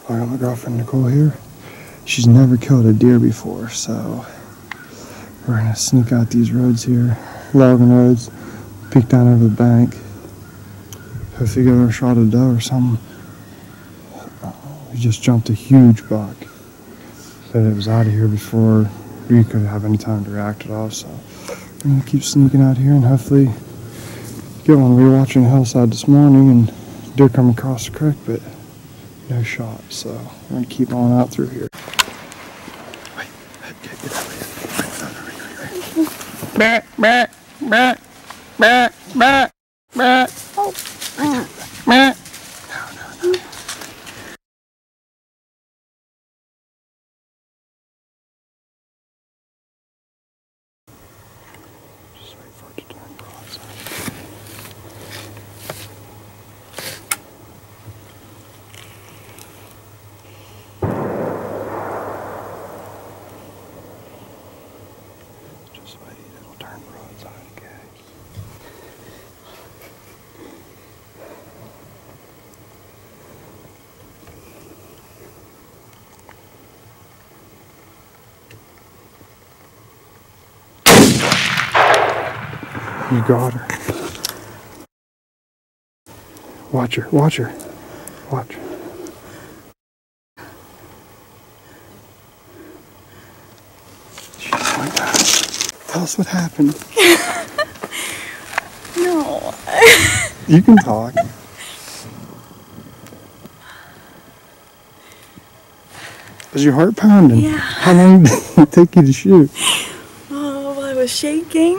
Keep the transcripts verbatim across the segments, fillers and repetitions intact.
I got my girlfriend Nicole here. She's never killed a deer before, so we're gonna sneak out these roads here, logging roads, peek down over the bank. Hopefully get her a shot of doe or something. We just jumped a huge buck. Said it was out of here before we could have any time to react at all, so we're gonna keep sneaking out here and hopefully get one. We were watching the hillside this morning and deer come across the creek, but no shot, so we're gonna keep on out through here. Wait, get, get out of here. Back, back, back, back, back, back. Oh, back. No, no, no. Just wait for it to turn broadside. Just wait, it'll turn broadside, okay? You got her. Watch her, watch her, watch her. She's like that. Tell us what happened. No. You can talk. Is your heart pounding? Yeah. How long did it take you to shoot? Oh, well, I was shaking.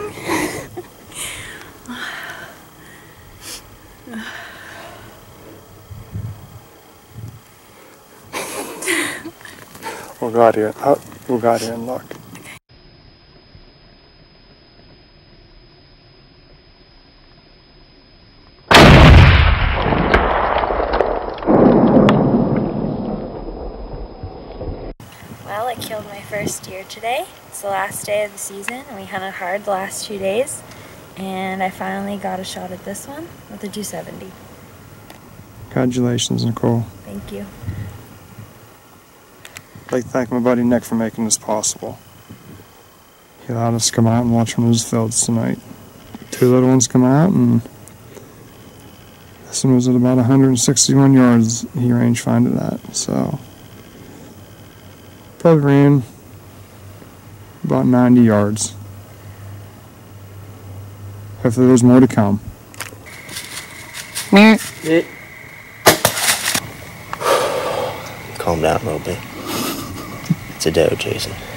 We'll go out here. Oh, we'll go out here and look. Well, I killed my first deer today. It's the last day of the season, and we hunted hard the last two days. And I finally got a shot at this one with a two seventy. Congratulations, Nicole. Thank you. I'd like to thank my buddy Nick for making this possible. He allowed us to come out and watch one of his fields tonight. Two little ones come out, and this one was at about one hundred sixty-one yards he range finded at. So probably ran about ninety yards. Hopefully there's more to come. Calm down a little bit. It's a doe, Jason.